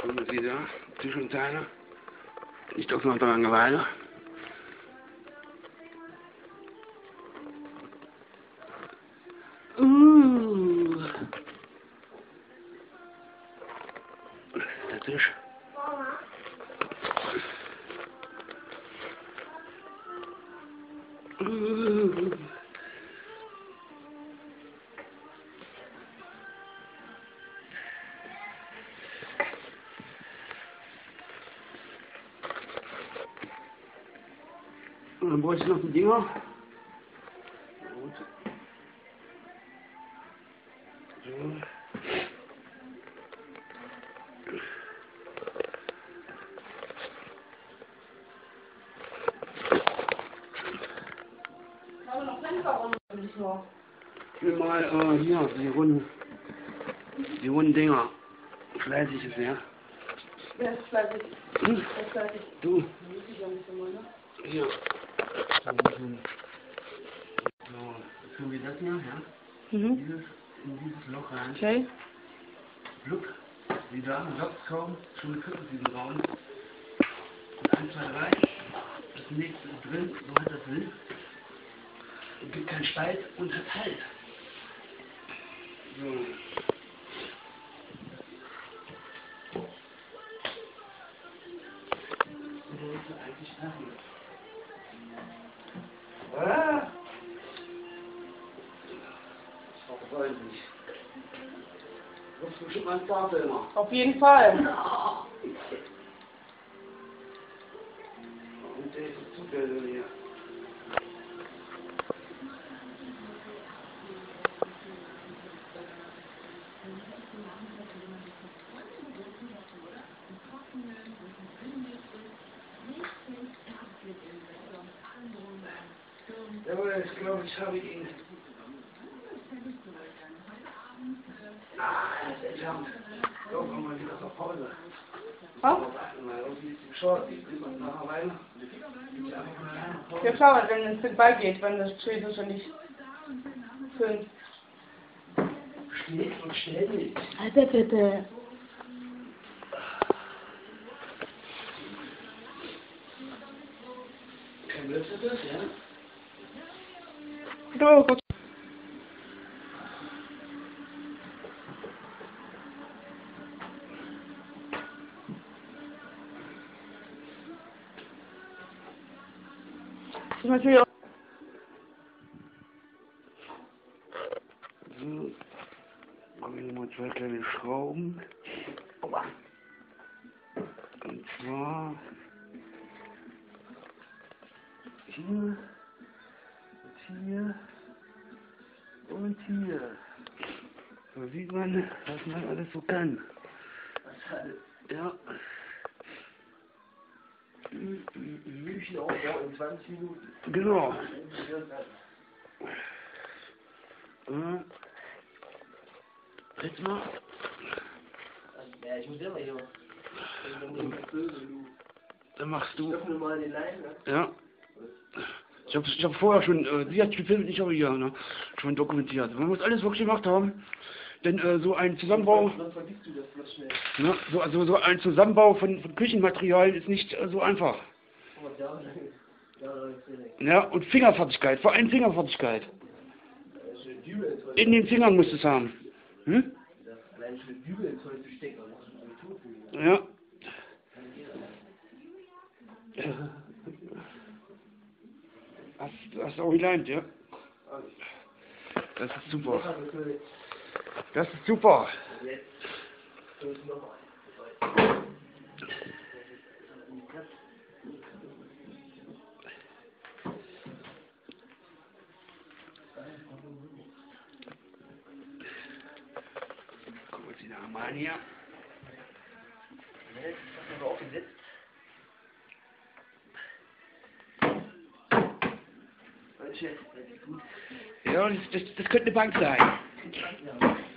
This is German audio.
So, man sieht ja, Zwischenteile. Nicht aus einer Langeweile. Das ist der Tisch. Und dann bräuchte ich noch die Dinger. Gut. So. Ich will mal hier die runden Dinger. Fleißig ist ja. Wer ist fleißig? Wer ist fleißig? Du. Hier. So, jetzt haben wir das hier, ja? In dieses Loch rein. Okay. Glück, wieder, Lock kaum, schon gekriegt diesen Raum. Und 1, 2, 3. Das nächste ist drin, so hat das will. Es gibt keinen Spalt und hat Halt. So. Eigentlich machen. Ah! Ich freue mich. Du hast bestimmt mal einen Startfilmer. Auf jeden Fall. Und der ist Zufälle hier. Jawohl, ich glaube, ich habe ihn. Er ist entfernt. So, kommen wir wieder zur Pause. Was? Mal irgendwie ist die Chance, ich bin noch nachher weiter. Ja, schau, wenn es den Ball geht, wenn das Schwede schon nicht filmt. Steht und ständig. Alter, bitte. Kein Blödsinn das, ja? So, gut. Das ist natürlich auch. So, kommen hier mal 2 kleine Schrauben. Aua. Und zwar hier, und hier und hier. So sieht man, was man alles so kann. Ja. Küchenaufbau in 20 Minuten. Genau. Jetzt mal. Ja, ich muss immer hier. Dann machst du. Öffne mal den Leim, ne? Ja. Ich hab vorher schon, sie hat gefilmt, ich habe hier, ne, schon dokumentiert. Wenn wir das alles wirklich gemacht haben, denn so ein Zusammenbau, Dann vergisst du das bloß schnell. ne, so ein Zusammenbau von Küchenmaterialien ist nicht so einfach. Ja, und Fingerfertigkeit, vor allem Fingerfertigkeit. In den Fingern musst du es haben. Hm? Allein für Dübel ins Holz zu stecken, dann musst du ein Abitur für. Ja. Hast du auch gelernt, ja? Das ist super. Das ist super. Guck mal, die Namen hier. Ja, das könnte eine Bank sein.